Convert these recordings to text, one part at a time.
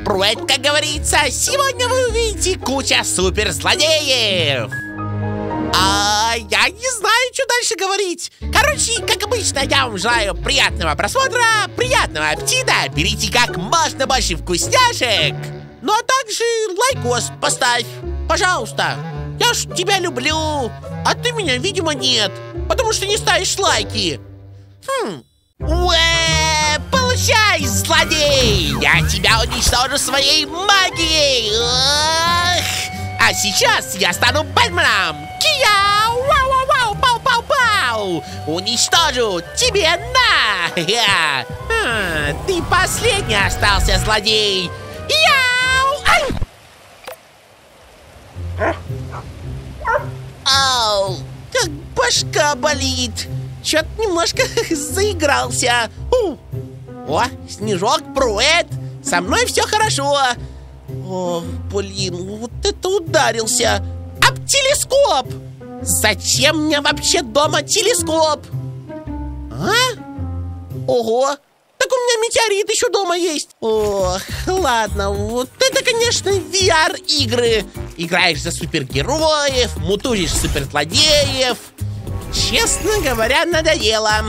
Пруэт, как говорится. Сегодня вы увидите куча суперзлодеев. Я не знаю, что дальше говорить. Короче, как обычно, я вам желаю приятного просмотра, приятного аппетита. Берите как можно больше вкусняшек. Ну а также лайкос поставь, пожалуйста. Я ж тебя люблю, а ты меня, видимо, нет, потому что не ставишь лайки. Получай, злодей! Я тебя уничтожу своей магией! А сейчас я стану Бэтменом! Кия! Вау-вау-вау! Пау-пау-пау! Уничтожу тебе на! Ты последний остался, злодей! Яу! Ау! Как башка болит! Чё-то немножко заигрался. О, Снежок, Пруэт, со мной все хорошо. О, блин, вот это ударился. Об телескоп! Зачем мне вообще дома телескоп? Ого, так у меня метеорит еще дома есть. Ох, ладно, вот это, конечно, VR-игры. Играешь за супергероев, мутузишь суперзлодеев. Честно говоря, надоело.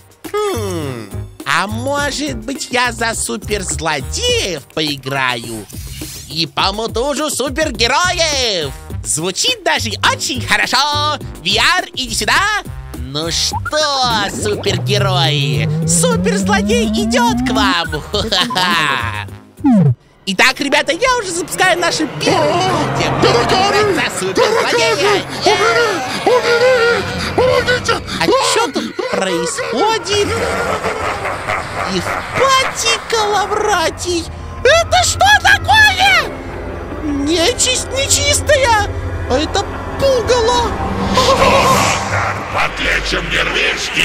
А может быть, я за суперзлодеев поиграю и помутужу супергероев? Звучит даже очень хорошо. VR, иди сюда. Ну что, супергерои, суперзлодей идет к вам. Итак, ребята, я уже запускаю наши первые за суперзлодея. А что тут происходит? Евпатий Коловратий. Это что такое? Нечисть нечистая. А это пугало. Подлечим нервишки.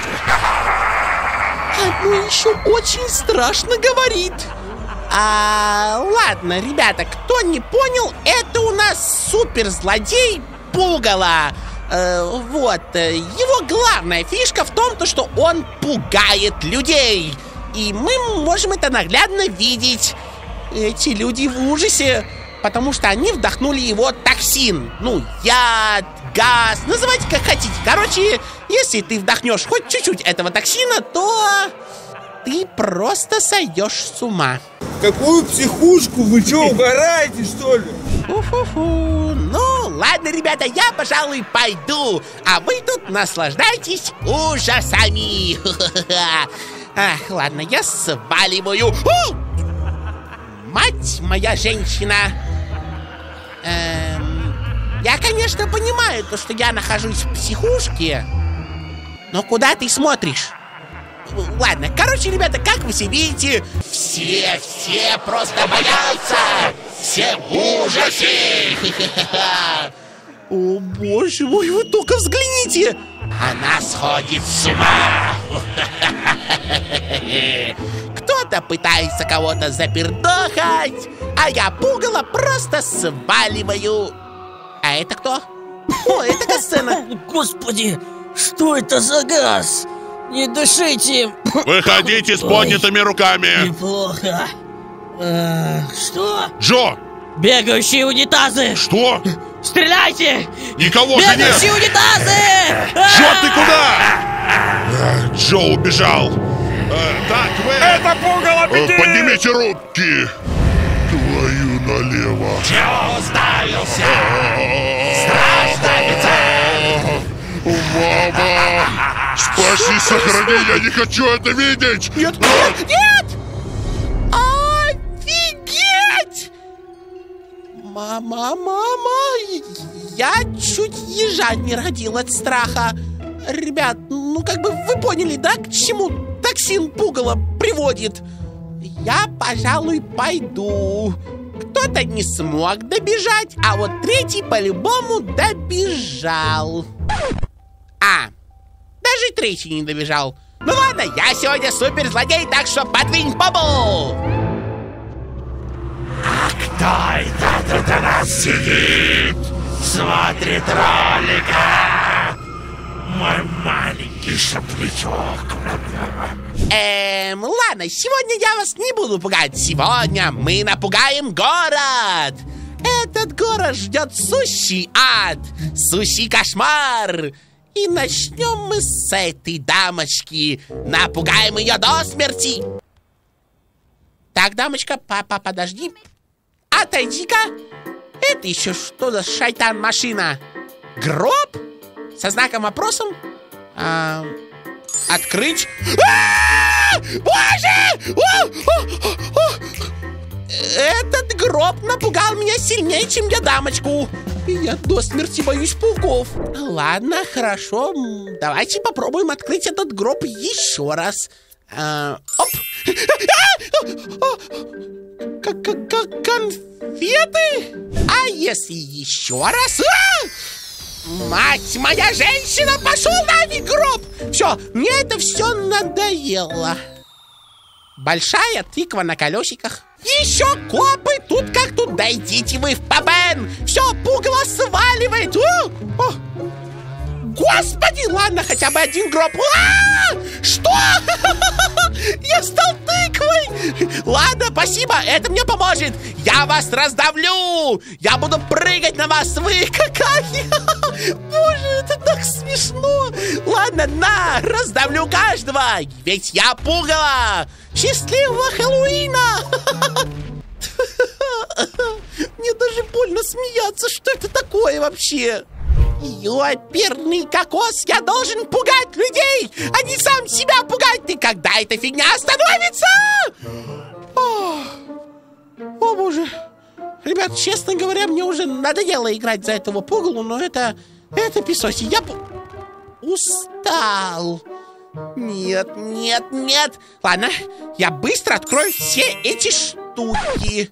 Оно еще очень страшно говорит. Ладно, ребята, кто не понял, это у нас суперзлодей Пугало. Вот, его главная фишка в том, что он пугает людей. И мы можем это наглядно видеть. Эти люди в ужасе, потому что они вдохнули его токсин. Ну, яд, газ, называйте как хотите. Короче, если ты вдохнешь хоть чуть-чуть этого токсина, то ты просто сойдешь с ума. Какую психушку? Вы что, угораете, что ли? Ну, ладно, ребята, я, пожалуй, пойду. А вы тут наслаждайтесь ужасами. Ладно, я сваливаю. Мать моя женщина. Я, конечно, понимаю то, что я нахожусь в психушке. Но куда ты смотришь? Ладно, короче, ребята, как вы все видите, все просто боятся. Все в ужасе. О, боже мой, вы только взгляните. Она сходит с ума. Кто-то пытается кого-то запердохать, а я Пугало просто сваливаю. А это кто? О, это Касцена. Господи, что это за газ? Не дышите. Выходите с поднятыми руками. Неплохо. Что? Джо! Бегающие унитазы! Что? Стреляйте! Никого же нет! Бегающие унитазы! Джо, ты куда? Джо убежал. Так, вы... Это Пугало, беги! Поднимите руки! Твою налево! Чего уставился? Страшный офицер! Мама! Спаси, сохрани, я не хочу это видеть! Нет! Офигеть! Мама! Я чуть ежа не родил от страха. Ребят, ну как бы вы поняли, да, к чему токсин Пугало приводит? Я, пожалуй, пойду. Кто-то не смог добежать, а вот третий по-любому добежал. Даже третий не добежал. Ну ладно, я сегодня суперзлодей, так что подвинь побу. А кто это тут у нас сидит? Смотрит ролика. Мой маленький И соплячок. Ладно, сегодня я вас не буду пугать. Сегодня мы напугаем город. Этот город ждет сущий ад, сущий кошмар. И начнем мы с этой дамочки. Напугаем ее до смерти. Так, дамочка, папа, подожди. Отойди-ка. Это еще что за шайтан-машина? Гроб? Со знаком вопросом? Открыть? Боже! Этот гроб напугал меня сильнее, чем я дамочку. И я до смерти боюсь пауков. Ладно, хорошо. Давайте попробуем открыть этот гроб еще раз. Оп! Конфеты? А если еще раз? Мать моя женщина, пошел нафиг гроб! Все, мне это все надоело. Большая тыква на колесиках. Еще копы, тут как тут, дойдите вы в Пабен. Все, пугало сваливает. Господи, ладно, хотя бы один гроб. Что? Я стал тыквой. Ладно, спасибо, это мне поможет. Я вас раздавлю. Я буду прыгать на вас. Вы какая? Боже, это так смешно. Ладно, раздавлю каждого. Ведь я пугало. Счастливого Хэллоуина. Мне даже больно смеяться. Что это такое вообще? Ёперный кокос, я должен пугать людей, а не сам себя пугать. Ты когда эта фигня остановится? О боже. Ребят, честно говоря, мне уже надоело играть за этого пугалу, но это песоси. Я устал. Нет. Ладно, я быстро открою все эти штуки.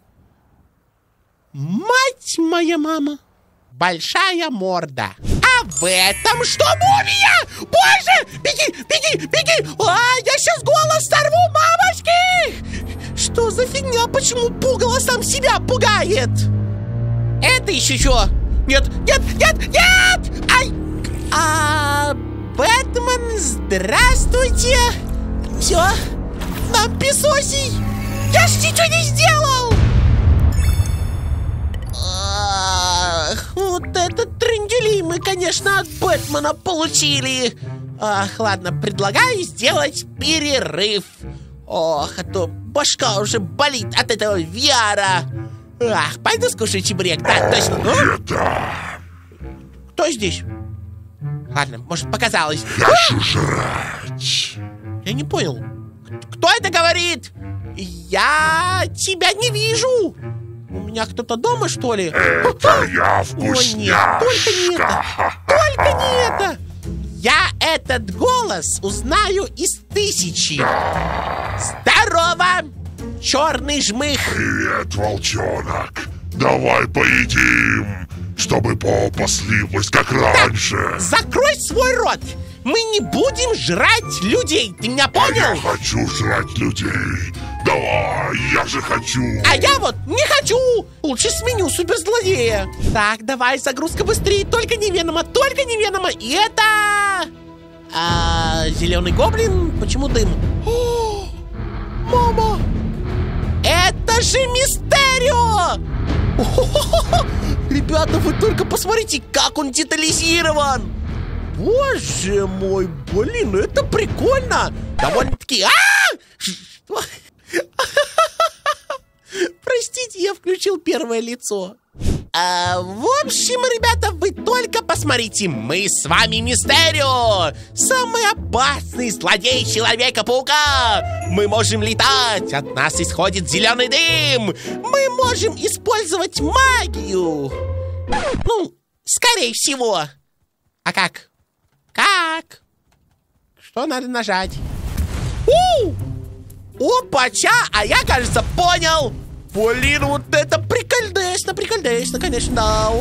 Мать моя мама. Большая морда. А в этом что, мумия? Боже! Беги! Я сейчас голос сорву, мамочки! Что за фигня? Почему пугало сам себя пугает? Это еще что? Нет! Ай! Бэтмен, здравствуйте! Все, нам песосий! Я ж ничего не сделал! Вот этот тренделей мы, конечно, от Бэтмена получили. Ладно, предлагаю сделать перерыв. Ох, а то башка уже болит от этого VR-а. Пойду скушаю чебурек. Да, точно. Кто здесь? Ладно, может, показалось. Хочу жрать. Я не понял. Кто это говорит? Я тебя не вижу. У меня кто-то дома, что ли? Это я вкусняшка. О, нет, только не это. Я этот голос узнаю из 1000. Здорово, черный жмых. Привет, волчонок. Давай поедим, чтобы попа слиплась, как раньше. Закрой свой рот. Мы не будем жрать людей. Ты меня понял? Я хочу жрать людей. Давай, я же хочу. А я вот не хочу. Лучше сменю суперзлодея. Так, давай, загрузка быстрее. Только не Венома. И это... зеленый гоблин. Почему дым? О, мама! Это же Мистерио! Ребята, вы только посмотрите, как он детализирован. Боже мой, блин, это прикольно. Довольно-таки... Что? Простите, я включил первое лицо. В общем, ребята, вы только посмотрите. Мы с вами Мистерио, самый опасный злодей Человека-паука. Мы можем летать, от нас исходит зеленый дым. Мы можем использовать магию. Ну, скорее всего. А как? Как? Что надо нажать? Опача, а я, кажется, понял. Блин, вот это прикольдесно, конечно, да.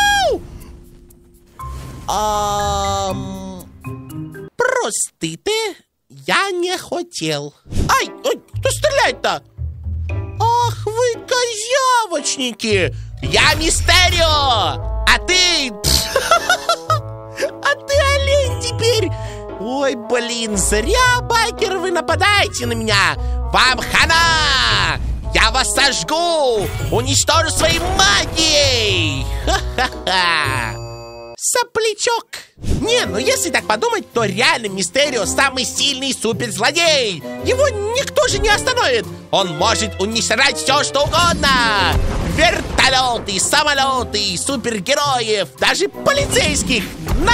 Простите, я не хотел. Ай, кто стреляет-то? Ах, вы козявочники. Я Мистерио, а ты... А ты олень теперь. Ой, блин, зря, байкеры, вы нападаете на меня. Вам хана! Я вас сожгу! Уничтожу своей магией! Ха-ха-ха! Соплячок! Не, ну если так подумать, то реально Мистерио самый сильный суперзлодей! Его никто же не остановит! Он может уничтожать все, что угодно! Вертолеты, самолеты, супергероев, даже полицейских!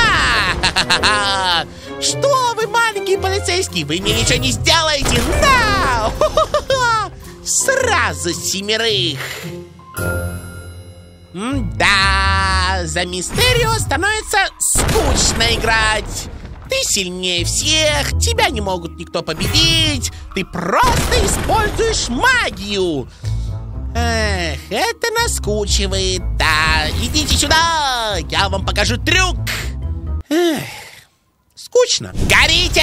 На! Что вы, маленькие полицейские, вы мне ничего не сделаете! На! Сразу 7. Да, за Мистерио становится скучно играть. Ты сильнее всех, тебя не могут никто победить. Ты просто используешь магию. Эх, это наскучивает. Да, идите сюда, я вам покажу трюк. Эх, скучно. Горите!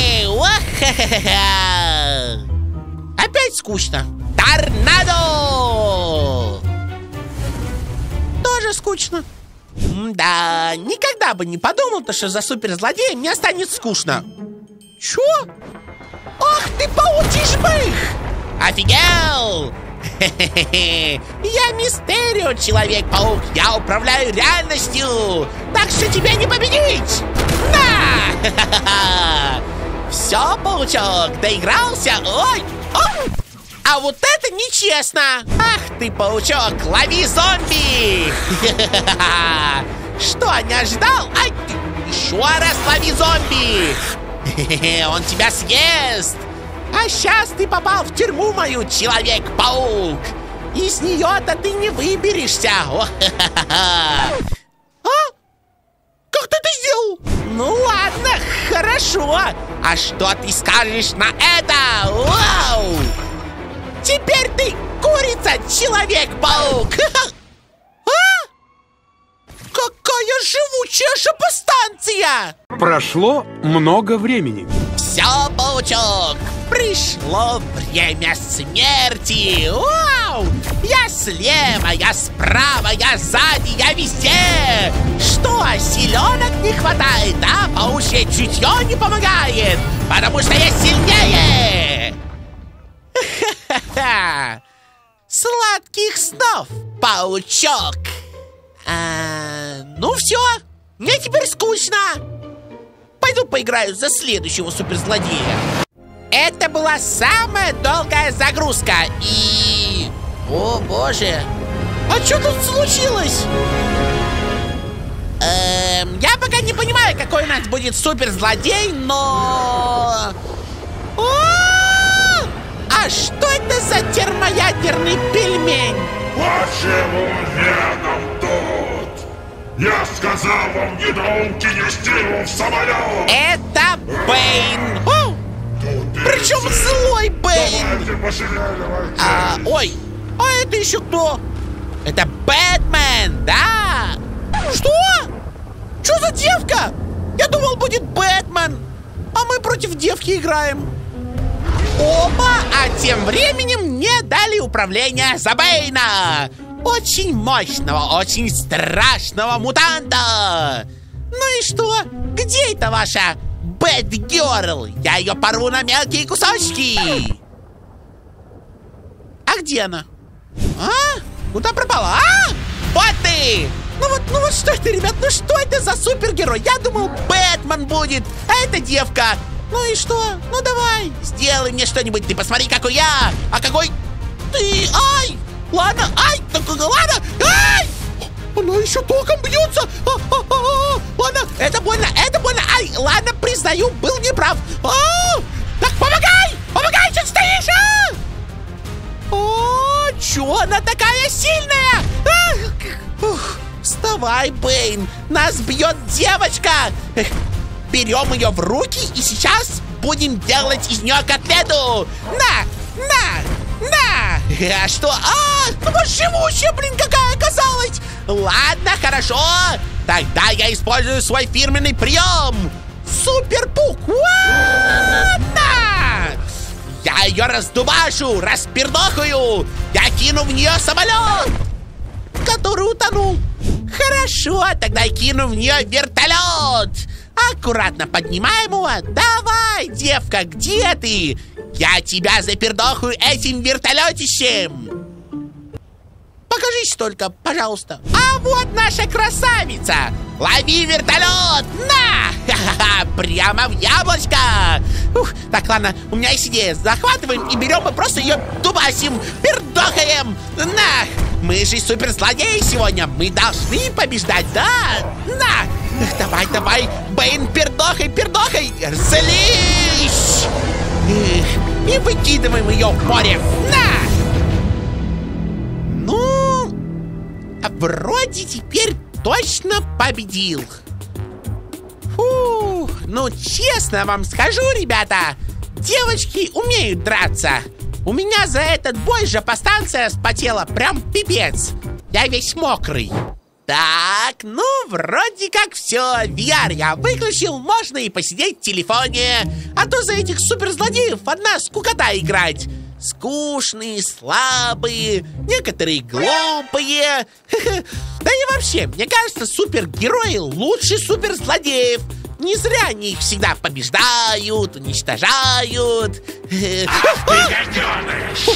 Уа-ха-ха-ха! Опять скучно. Торнадо! Тоже скучно. Да, никогда бы не подумал-то, что за суперзлодея мне станет скучно. Чё? Ах ты, паучий жмых! Офигел! Я Мистерио, Человек-паук. Я управляю реальностью. Так что тебя не победить! На! Все, паучок, доигрался? Ой! Оп! А вот это нечестно! Ах ты, паучок, лови зомби! Что, не ожидал? Ай, еще раз лови зомби! Он тебя съест! А сейчас ты попал в тюрьму мою, Человек-паук! Из нее-то ты не выберешься! А? Как ты это сделал? Ну ладно, хорошо! А что ты скажешь на это? Вау! Теперь ты курица, Человек-паук! А? Какая живучая шипостанция! Прошло много времени. Все, паучок, пришло время смерти! Вау! Я слева, я справа, я сзади, я везде! Что, силенок не хватает, а? Паучье чутье не помогает, потому что я сильнее! Ха-ха-ха! Сладких снов, паучок! Ну все, мне теперь скучно. Пойду поиграю за следующего суперзлодея. Это была самая долгая загрузка и... О боже! А что тут случилось? Я пока не понимаю, какой у нас будет суперзлодей, но... А что это за термоядерный пельмень? Почему рядом тут? Я сказал вам, недоумки, нести его в самолет! Это Бэйн! Причем злой Бэйн! Ой, а это еще кто? Это Бэтмен, да? Что? Что за девка? Я думал, будет Бэтмен, а мы против девки играем. Опа, а тем временем мне дали управление за Бэйна. Очень мощного, очень страшного мутанта. Ну и что? Где это ваша Бэтгерл? Я ее порву на мелкие кусочки. А где она? А? Куда пропала? А? Вот ты! Ну вот что это, ребят? Ну что это за супергерой? Я думал, Бэтмен будет, а это девка. Ну и что? Ну давай, сделай мне что-нибудь. Ты посмотри, какой я. А какой ты? Ай! Ладно, ай! Ладно! Ай! Она еще током бьется! Ладно, это больно, это больно! Ай! Ладно, признаю, был неправ! Так, помогай! Помогай, что ты стоишь, чё она такая сильная? Вставай, Бэйн! Нас бьет девочка! Берем ее в руки и сейчас будем делать из нее котлету! На! А что? Ну вот живущая, блин, какая оказалась! Ладно, хорошо. Тогда я использую свой фирменный прием. Суперпук! На! Я ее раздубашу, распердохаю. Я кину в нее самолет, который утонул. Хорошо, тогда я кину в нее вертолет. Аккуратно поднимаем его. Давай, девка, где ты? Я тебя запердохаю этим вертолетищем. Покажись только, пожалуйста. А вот наша красавица. Лови вертолет! На! Ха-ха-ха! Прямо в яблочко! Так, ладно, у меня есть идея. Захватываем и берем и просто ее дубасим, пердохаем! На! Мы же суперзлодеи сегодня. Мы должны побеждать, да? На! Давай, давай! Бэйн, пердохай! Злись! И выкидываем ее в море. На! Ну, вроде теперь точно победил. Фух, ну честно вам скажу, ребята, девочки умеют драться. У меня за этот бой жопостанция спотела прям пипец. Я весь мокрый. Так, ну вроде как все. VR я выключил, можно и посидеть в телефоне. А то за этих суперзлодеев одна скукота играть. Скучные, слабые, некоторые глупые. Да и вообще, мне кажется, супергерои лучше суперзлодеев. Не зря они их всегда побеждают, уничтожают. Ах ты, гаденыш!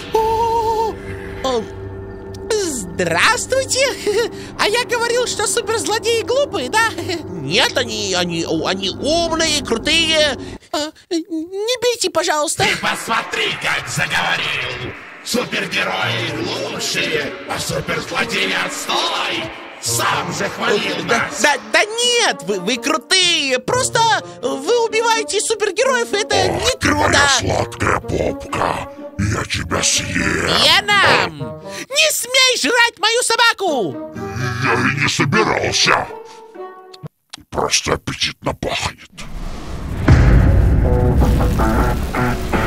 Здравствуйте! А я говорил, что суперзлодеи глупые, да? Нет, они умные, крутые. Не бейте, пожалуйста. Ты посмотри, как заговорил! Супергерои лучшие, а суперзлодеи отстой! Сам же хвалил нас! Да нет, вы крутые! Просто вы убиваете супергероев, это не круто! Моя сладкая попка, я тебя съем! Веном! Не смей жрать мою собаку! Я и не собирался! Просто аппетитно пахнет.